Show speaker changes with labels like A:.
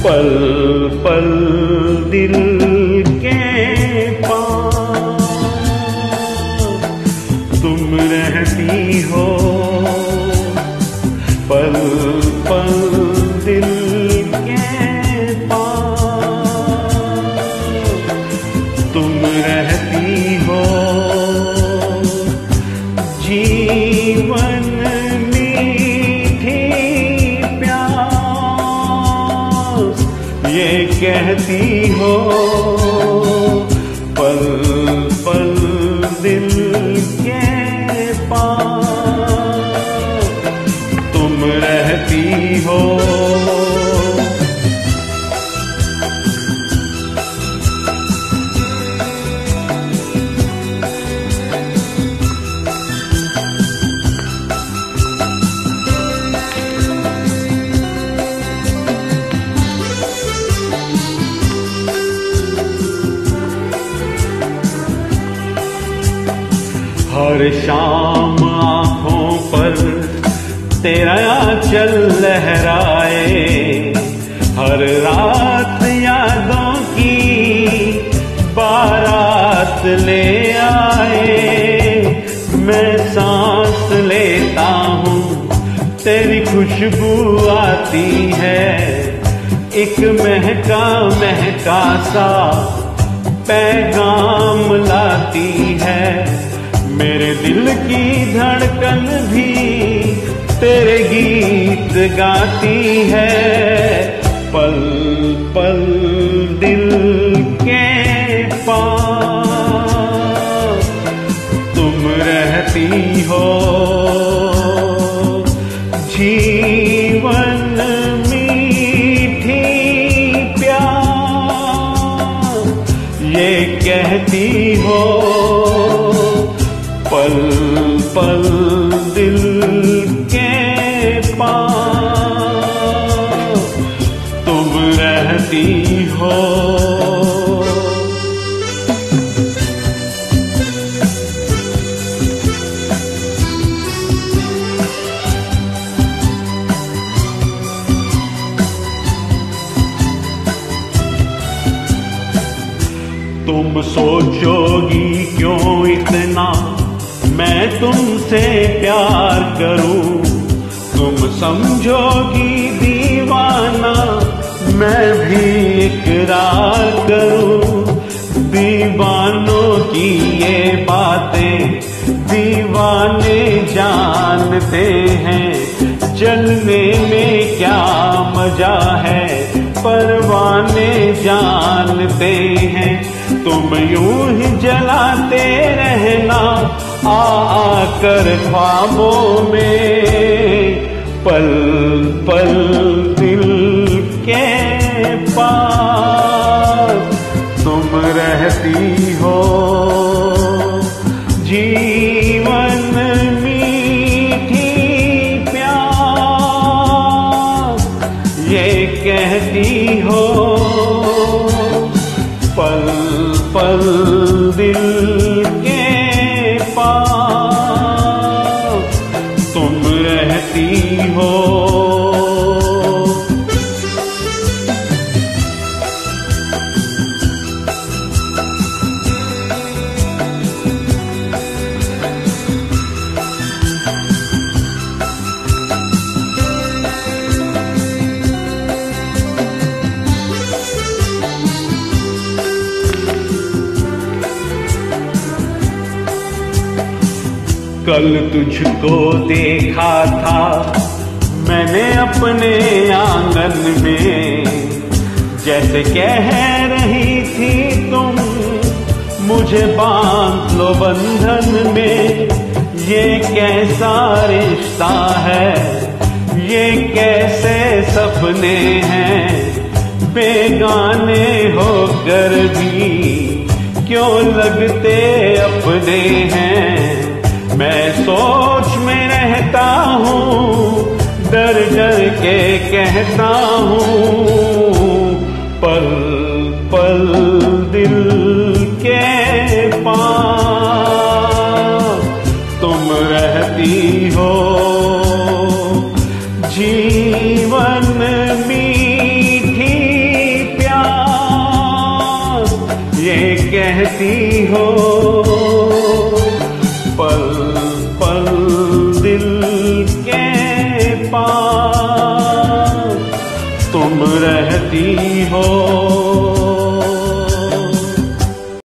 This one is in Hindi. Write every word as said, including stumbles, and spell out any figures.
A: पल पल दिल के पास तुम रहती हो, पल पल दिल के पास तुम रहती हो। जीवन मीठी प्यास ये कहती हो, पल पल दिल के पास तुम रहती हो। हर शाम आँखों पर तेरा आंचल लहराए, हर रात यादों की बारात ले आए। मैं सांस लेता हूँ तेरी खुशबू आती है, एक महका महका सा पैगाम लाती है। मेरे दिल की धड़कन भी तेरे गीत गाती है, पल पल दिल के पास तुम रहती हो। जीवन मीठी प्यास ये कहती हो, पल पल दिल के पास तुम रहती हो। तुम सोचोगी क्यों इतना मैं तुमसे प्यार करूं, तुम समझोगी दीवाना मैं भी इकरार करूं। दीवानों की ये बातें दीवाने जानते हैं, जलने में क्या मजा है परवाने जानते हैं। तुम यूं ही जलाते रहना आ आकर ख्वाबों में, पल पल दिल के पास तुम रहती हो। जीवन मीठी प्यास ये कहती हो, पल पल दिल के पास तुम रहती हो। कल तुझको देखा था मैंने अपने आंगन में, जैसे कह रही थी तुम मुझे बांध लो बंधन में। ये कैसा रिश्ता है, ये कैसे सपने हैं, बेगाने होकर भी क्यों लगते अपने हैं। मैं सोच में रहता हूँ डर डर के कहता हूँ, पल पल दिल के पास तुम रहती हो। जीवन मीठी कहती हो, पल पल दिल के पास तुम रहती हो।